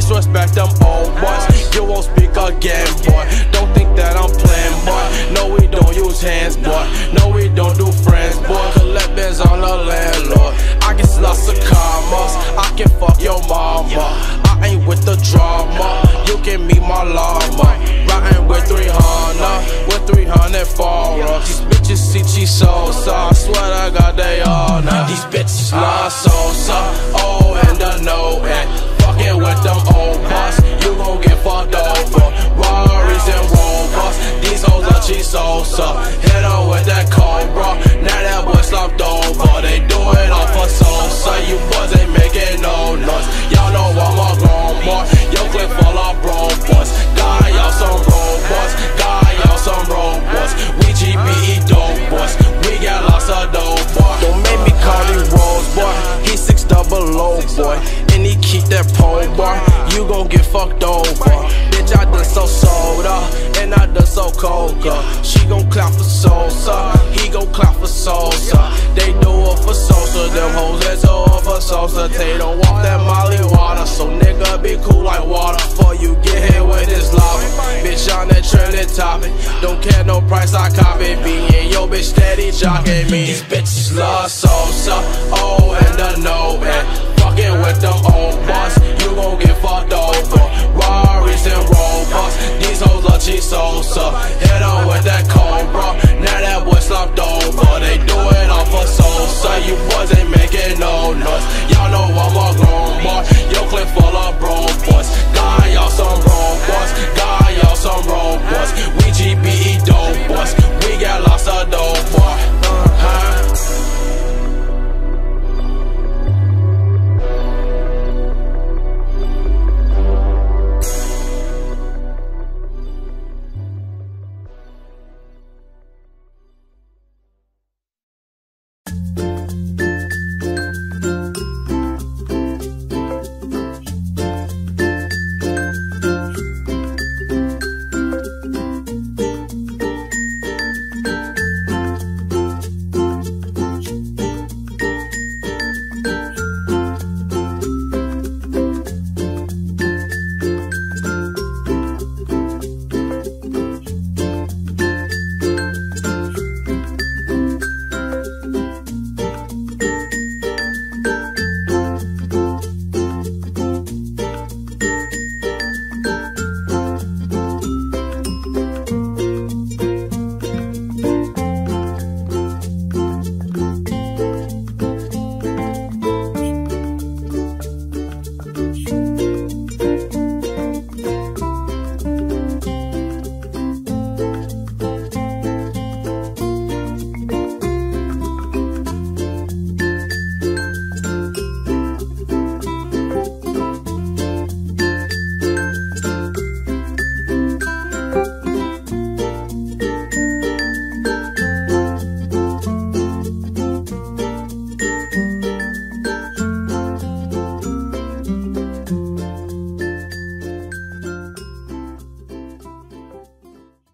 disrespect them old boys. You won't speak again, boy. Don't think that I'm playing, boy. No, we don't use hands, boy. No, we don't do friends, boy. Collect bins on the landlord. I get lots of commas. I can fuck your mama. I ain't with the drama. You can meet my llama. Riding with 300, with 300 for us. These bitches see cheese Sosa. I swear to God they all know. These bitches love Sosa. Oh, and the no and fucking with them old boss. You gon' get fucked over. Rarries and Rovers. These hoes are cheese Sosa. Hit her with that Cobra. Now that boy slumped over. They do it all for Sosa. You boys ain't making no noise. Y'all know I'm a grown boy. Yo clip full of bro boys. Got y'all some robots. Got y'all some robots. We GBE dope boys. We got lots of dope boy. Don't make me call him Rose boy. He 600 boy. And he keep that pole bar. You gon' get fucked over. Bitch, I done so soda. And I done so coca. She gon' clap for Sosa. He gon' clap for Sosa. They do it for Sosa. Them hoes that do it for Sosa. They don't want that Molly water. So nigga be cool like water. Before you get hit with this lava. Bitch on that trending topic. Don't care no price, I cop it. Being yo bitch steady jocking me. These bitches love Sosa.